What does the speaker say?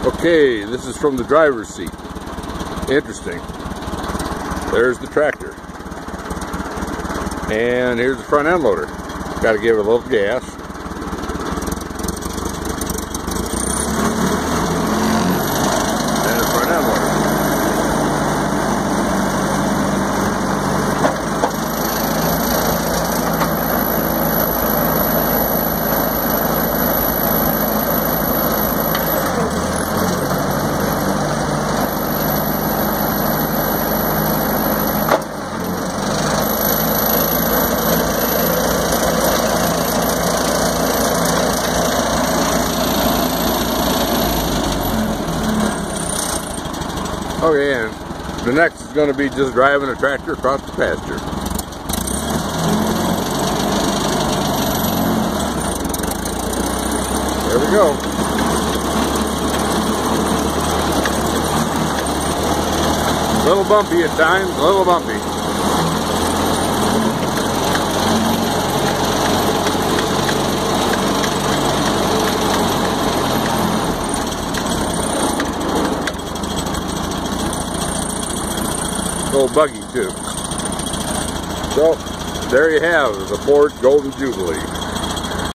Okay, this is from the driver's seat. Interesting. There's the tractor. And here's the front end loader. Got to give it a little gas. And the front end loader. Okay, and the next is going to be just driving a tractor across the pasture. There we go. A little bumpy at times, a little bumpy. Little buggy too. So there you have the Ford Golden Jubilee.